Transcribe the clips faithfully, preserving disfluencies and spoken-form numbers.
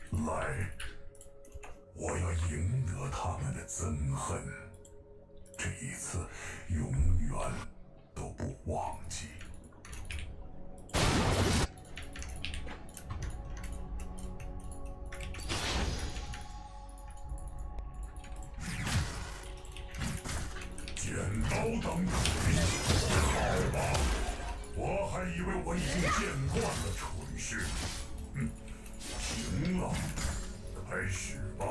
来，我要赢得他们的憎恨，这一次永远都不忘记。剪刀当锤，好吧，我还以为我已经见惯了锤势。嗯，行了，开始吧。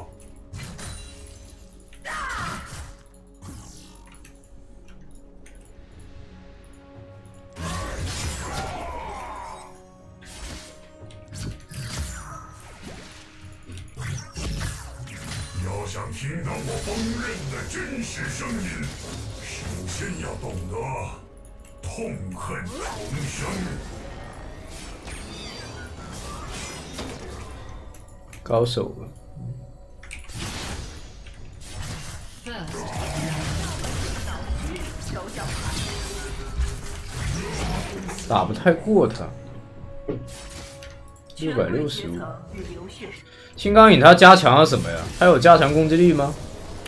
要想听到我锋刃的真实声音，首先要懂得痛恨重生。 高手了。打不太过他。六百六十五。青钢影他加强了什么呀？他有加强攻击力吗？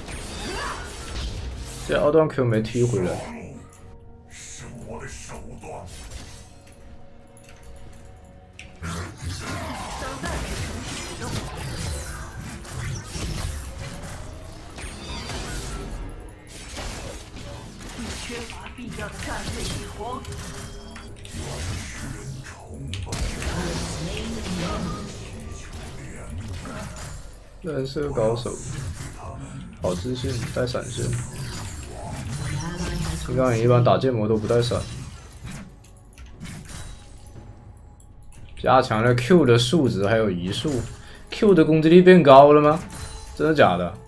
这奥段 Q 没踢回来。 是我的手段。 缺乏必要的战略血黄。 原神崇拜。 人是个高手，好自信，带闪现。青钢影一般打剑魔都不带闪。加强了 Q 的数值还有移速 ，Q 的攻击力变高了吗？真的假的？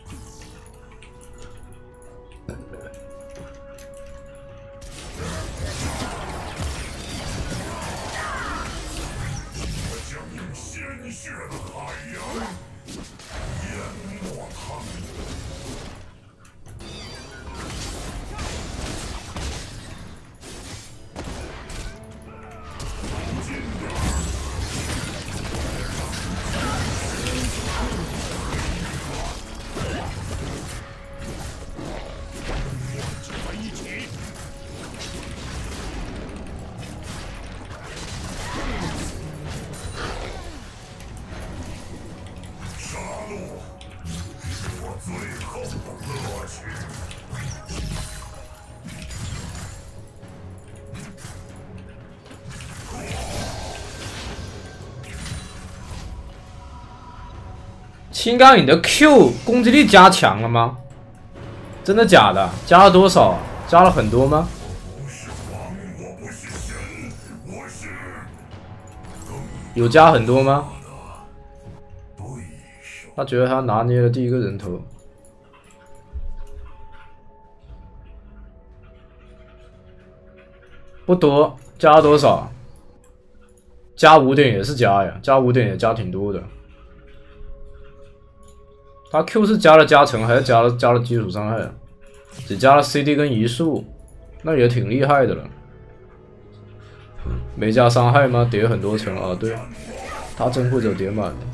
青钢影的 Q 攻击力加强了吗？真的假的？加了多少啊？加了很多吗？有加很多吗？他觉得他拿捏了第一个人头。不多，加了多少？加五点也是加呀，加五点也加挺多的。他 Q 是加了加成，还是加了加了基础伤害啊？只加了 C D 跟移速，那也挺厉害的了。没加伤害吗？叠很多层啊，对，他真或者叠满了。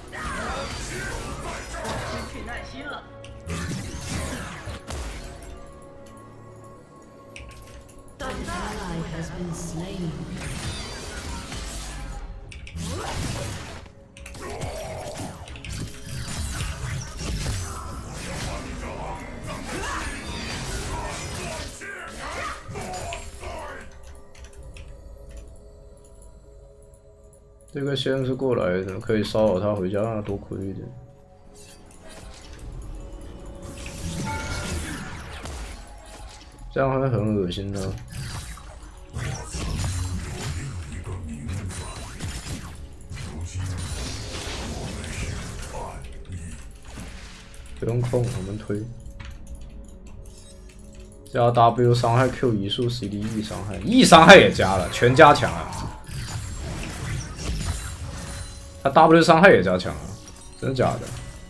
这个先是过来的，可以骚扰他回家，让他多亏一点。这样会很恶心的。不用控，我们推。加 W 伤害 Q 移速 C D E 伤害 ，E 伤害也加了，全加强了。他 W 伤害也加强了，真的假的？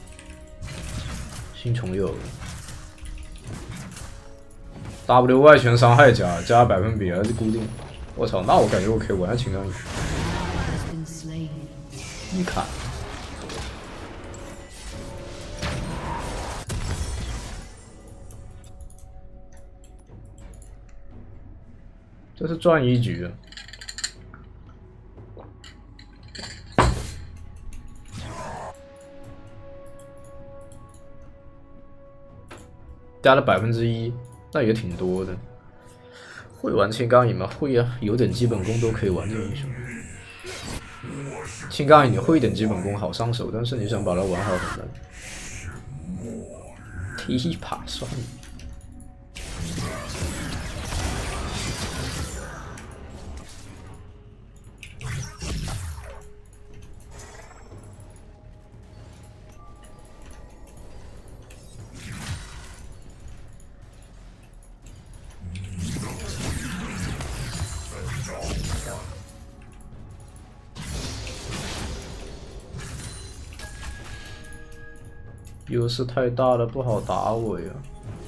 新宠有 W 外旋伤害加加百分比还是固定？我操，那我感觉我可以玩情感语。一卡。 这是赚一局啊！加了百分之一，那也挺多的。会玩青钢影吗？会啊，有点基本功都可以玩这英雄。青钢影你会一点基本功好上手，但是你想把它玩好很难。踢一把算了。 优势太大了，不好打我呀！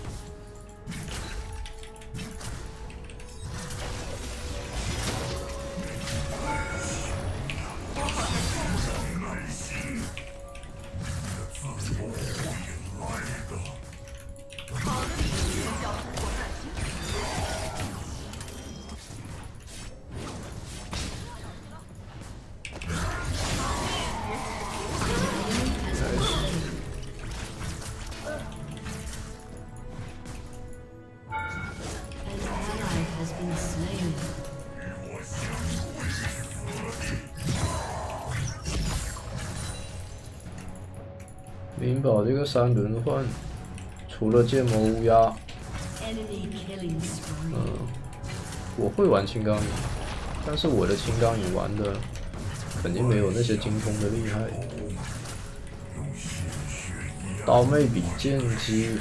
灵宝这个三轮换，除了剑魔乌鸦，嗯，我会玩青钢影，但是我的青钢影玩的肯定没有那些精通的厉害。刀妹比剑姬。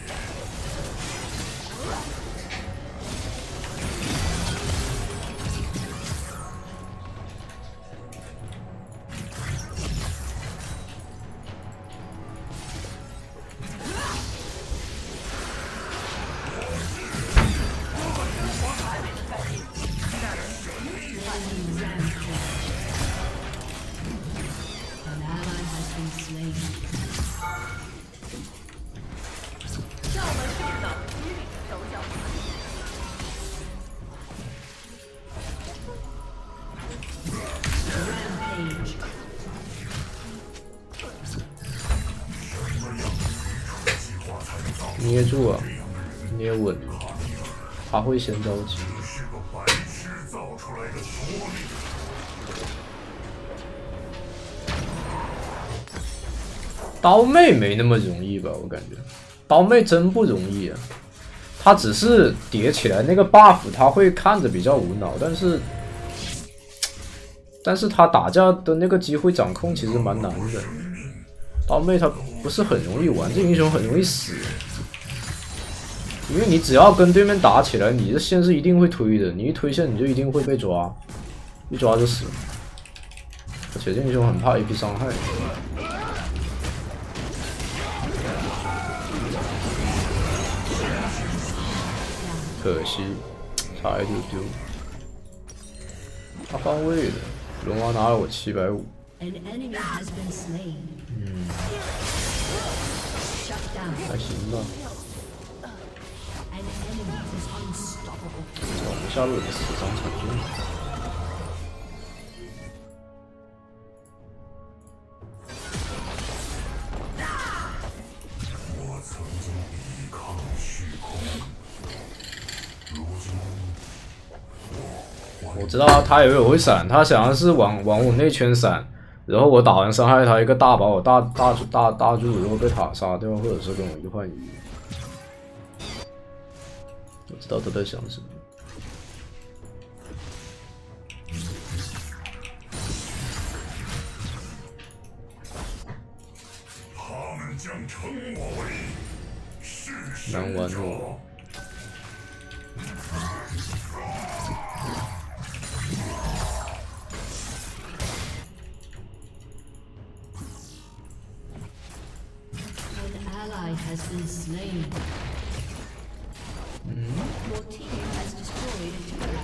捏住啊，捏稳了，他会先着急。刀妹没那么容易吧？我感觉，刀妹真不容易啊。他只是叠起来那个 buff， 他会看着比较无脑，但是，但是他打架的那个机会掌控其实蛮难的。刀妹她不是很容易玩，这英雄很容易死。 因为你只要跟对面打起来，你的线是一定会推的，你一推线你就一定会被抓，一抓就死了。而且这英雄很怕 A P 伤害，可惜差一丢丢。他换位了，龙王拿了我七百五。嗯，还行吧。 找不下路的死伤惨重。 我曾经抵抗虚空，如今我知道他以为我会闪，他想的是往往我内圈闪，然后我打完伤害他一个大把我大大大大住，然后被塔杀掉，或者是跟我一换一。 我知道他在想什么。 他们将称我为弑神难玩者。 哦。 An ally has been slain. Your team has destroyed a turret.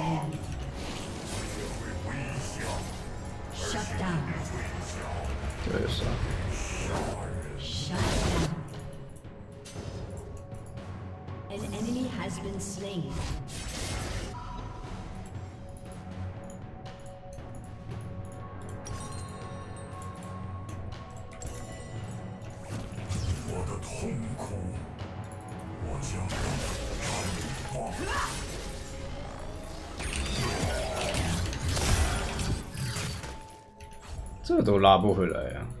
slain. Shut down. 这也是啊。 Shut down. An enemy has been slain. 我的痛苦，我将绽放。 这都拉不回来呀、啊！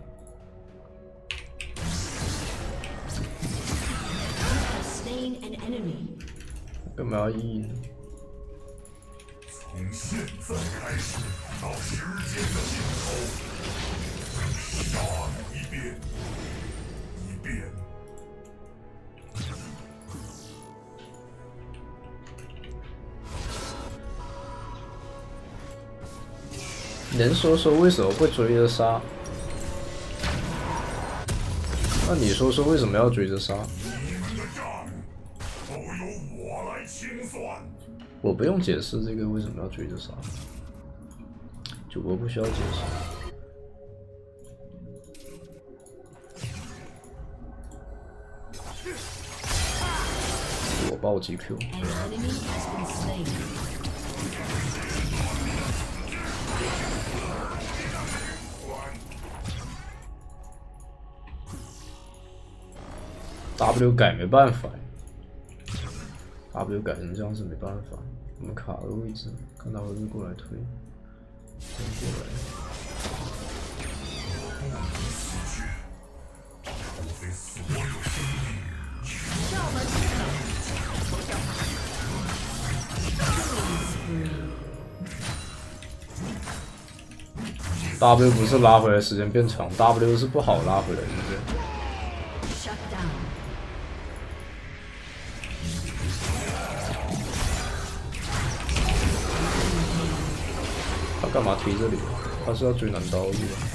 干嘛要赢呢？ 从现在开始到时间的尽头，杀你一遍，一遍。 你能说说为什么会追着杀？那你说说为什么要追着杀？ 我不用解释这个为什么要追着杀，主播不需要解释。我暴击 Q。W 改没办法 ，W 改成这样是没办法。 我们卡的位置，看他会不会过来推，推过来。W 不是拉回来时间变长 ，W 是不好拉回来，对不对？ 他干嘛推这里？他是要追男刀是吧？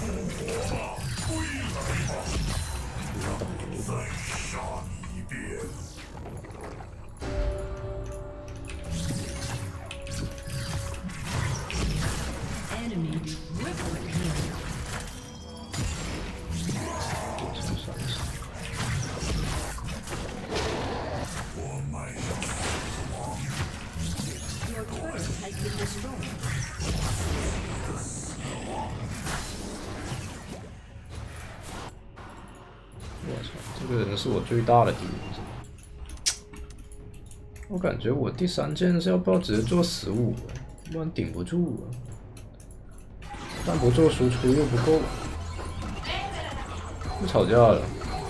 我操，这个人是我最大的敌人。我感觉我第三件是要不要直接做十五，不然顶不住啊。但不做输出又不够，不吵架了。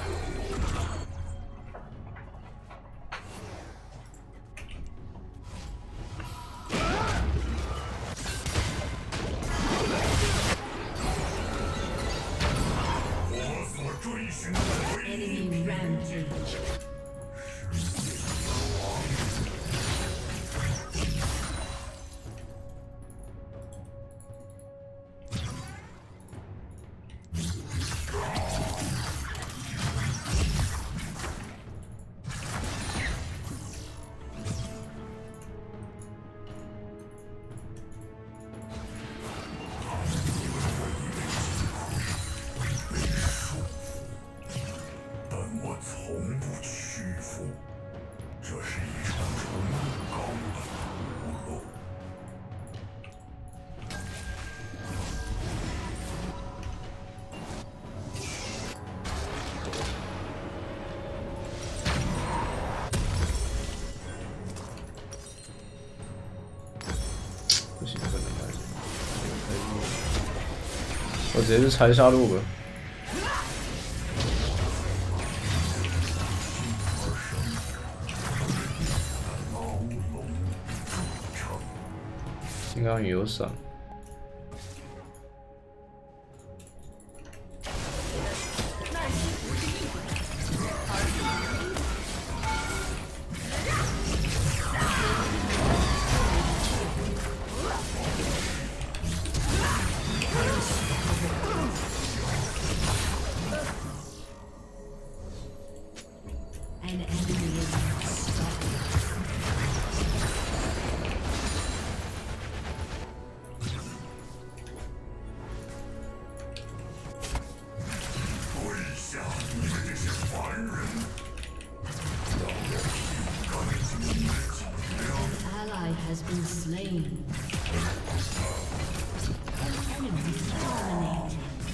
不行，不能来。我直接去拆下路吧。金刚鱼有闪。 been slain. An enemy dominated.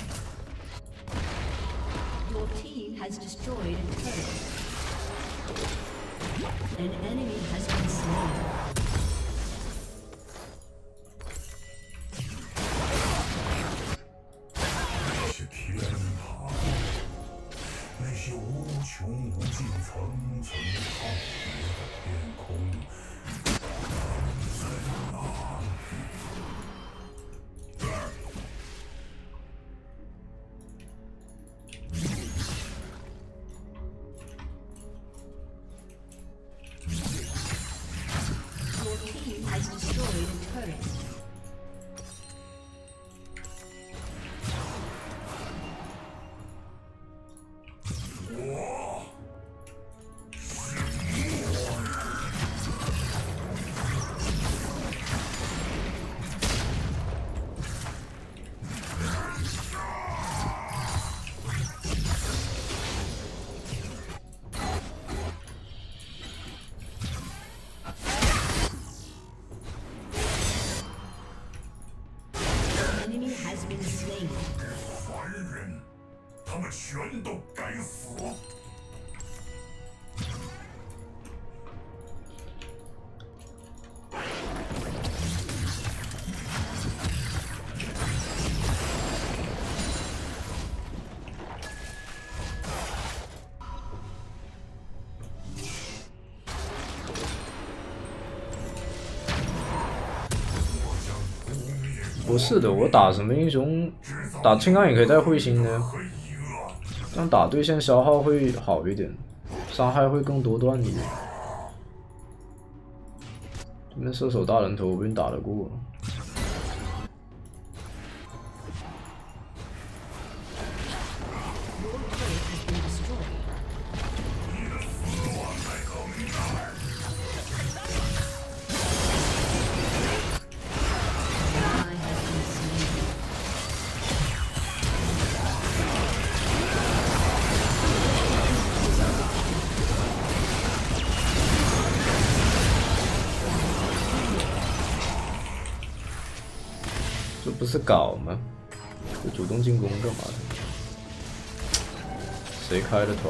Your team has destroyed a turret. An enemy has been slain. 那些天堂，那些无穷无尽、层层浩瀚的天空，在哪里？ Has destroyed a turret. 凡人，他们全都该死！ 不是的，我打什么英雄，打青钢也可以带彗星的，这样打对线消耗会好一点，伤害会更多段一点。这边射手大人头我被你打得过。 这不是搞吗？这主动进攻干嘛的？谁开的团？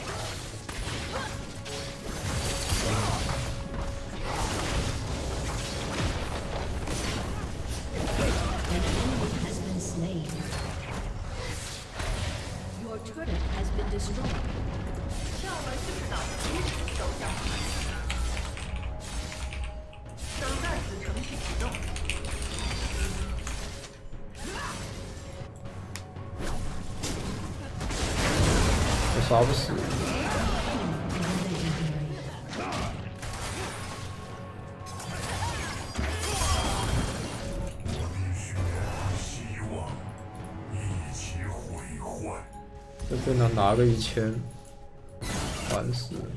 跳门就是脑机手脚等待此程序启动。 我杀不死。 希望一起毁坏。 这被他拿个一千，烦死了。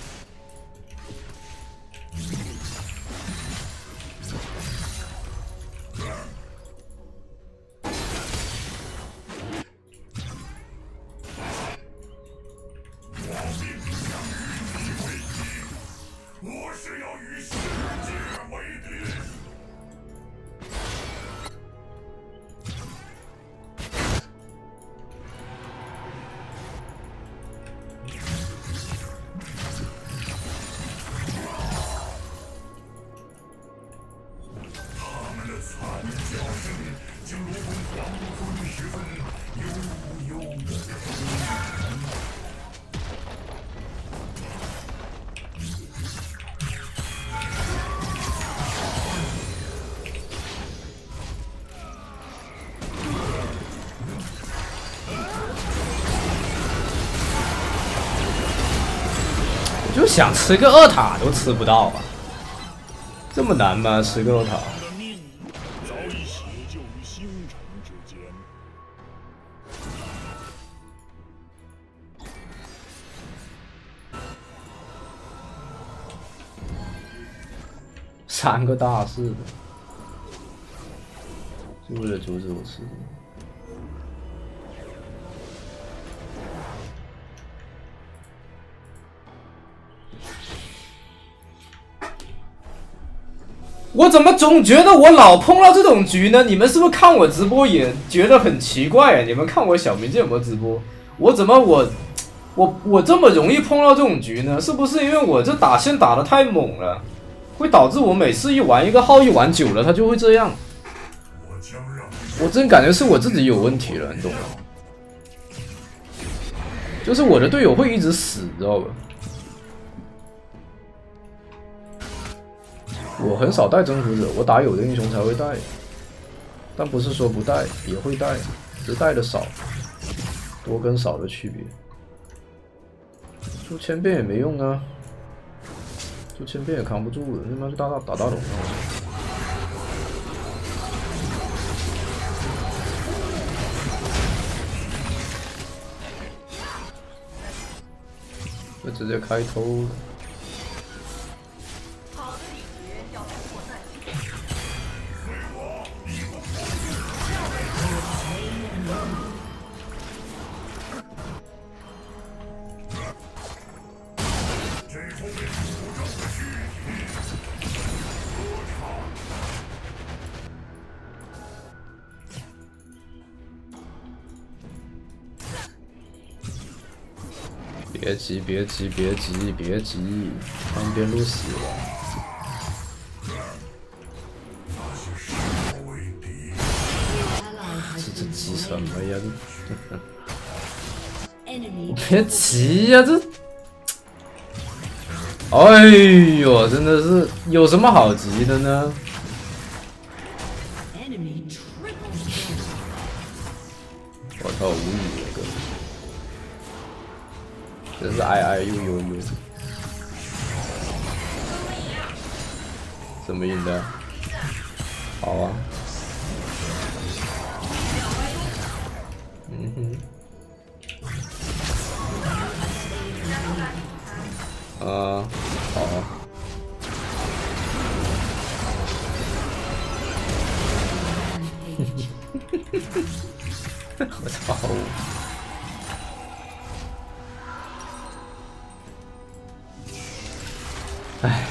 就想吃个二塔都吃不到啊！这么难吗？吃个二塔？ 早已写就于星辰之间。 三个大士的，是为了阻止我吃的。 我怎么总觉得我老碰到这种局呢？你们是不是看我直播也觉得很奇怪啊？你们看我小明剑魔直播，我怎么我我我这么容易碰到这种局呢？是不是因为我这打线打得太猛了，会导致我每次一玩一个号一玩久了，它就会这样？我真感觉是我自己有问题了，你懂吗？就是我的队友会一直死，知道吧？我很少带征服者，我打有的英雄才会带，但不是说不带也会带，只是带的少，多跟少的区别。出千变也没用啊，出千变也扛不住了，他妈去打打打大龙啊！这直接开偷了。 别急，别急，别急，别急，旁边路死了。这这急什么呀？别急呀，这……哎呦，真的是有什么好急的呢？我操，无语了，哥。 真是哎哎呦呦呦！怎么赢的？好啊！嗯哼。啊，好啊！我操！ 唉，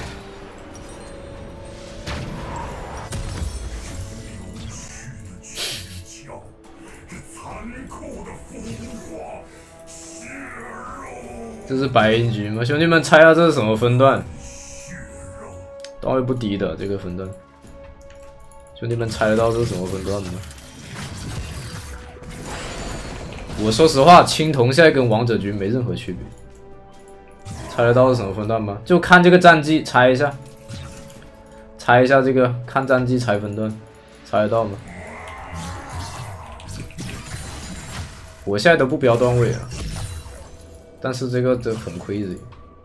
这是白银局吗？兄弟们，猜下这是什么分段？段位不低的这个分段，兄弟们猜得到这是什么分段吗？我说实话，青铜现在跟王者局没任何区别。 猜得到是什么分段吗？就看这个战绩，猜一下，猜一下这个，看战绩猜分段，猜得到吗？我现在都不标段位了，但是这个这很 crazy。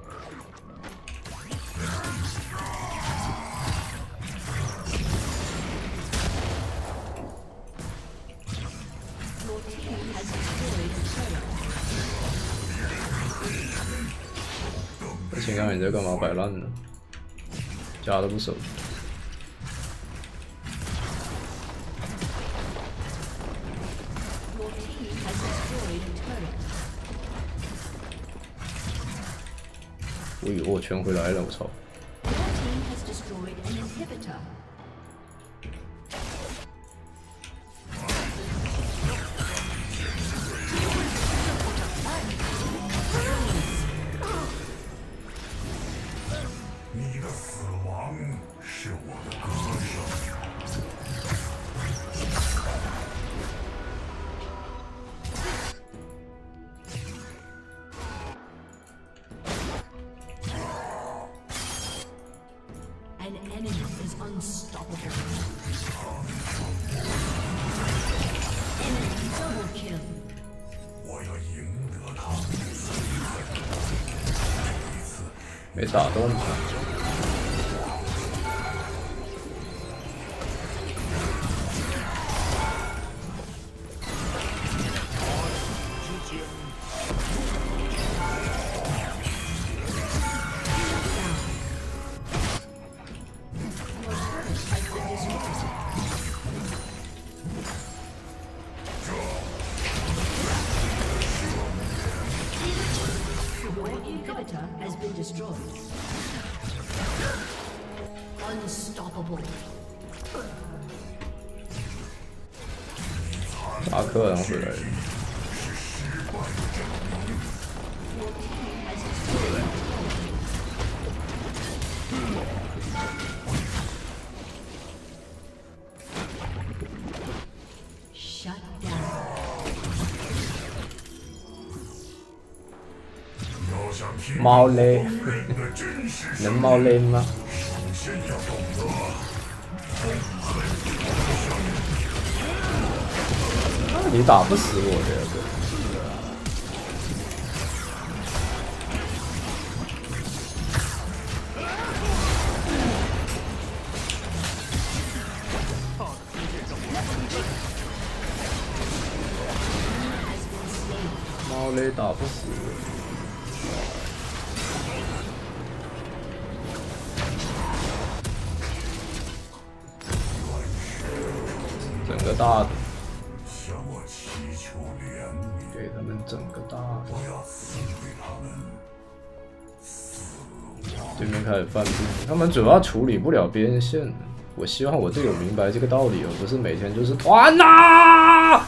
青钢你在干嘛摆烂呢？家都不守。我以为我全回来了，我操！ 你的死亡是我的歌声。 An enemy is unstoppable. Enemy double kill. 我要赢得他。 没打动他。 Your inhibitor has been destroyed. Unstoppable. 达克然后回来了。 Shut down. 要想听猫嘞， 人的真实能猫嘞吗？ 首先要懂得。 你打不死我这个。猫雷打不死我。整个大的。 向我祈求怜悯， 给他们整个大的。 我要赐给他们死亡。 对面开始犯病，他们主要处理不了边线。我希望我队友明白这个道理，而不是每天就是团呐。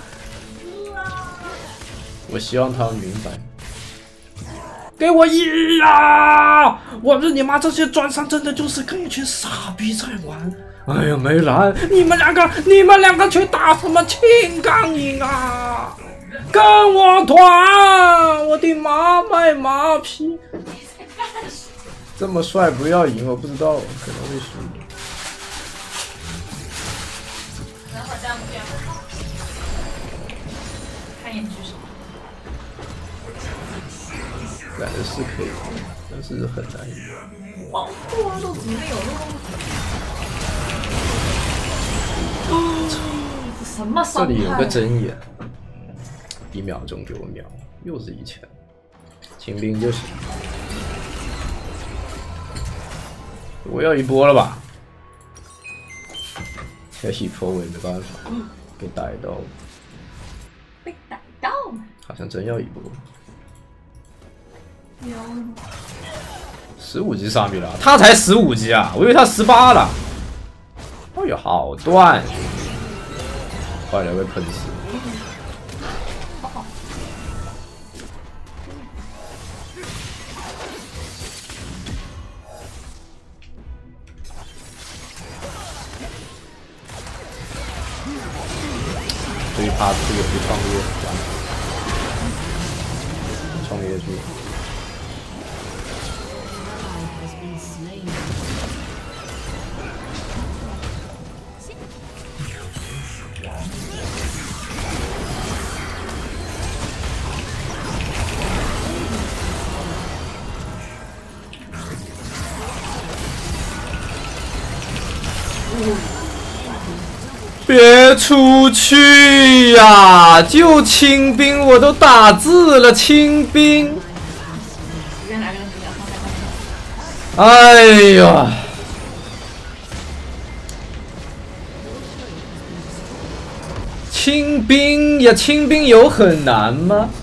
我希望他们明白。给我一呀！我日你妈！这些专伤真的就是跟一群傻逼在玩。哎呀，没蓝，你们两个，你们两个去打什么青钢影啊？跟我团！我的妈卖马屁！这么帅不要赢，我不知道可能会输。 然后这样这样，看眼举手。 感觉是可以，但是很难赢。 保护啊，都怎么有那么？什么伤害？ 这里有个针眼，一秒钟给我秒，又是一千，清兵就行。我要一波了吧？要一波我也没办法，被逮到了。 被逮到了。 好像真要一波。十五级萨米拉，他才十五级啊！我以为他十八了。哎呦，好断！坏了，被喷死。这一趴这个去创业，创业去。 别出去呀！就清兵，我都打字了，清兵。哎呀！清兵呀，清兵有很难吗？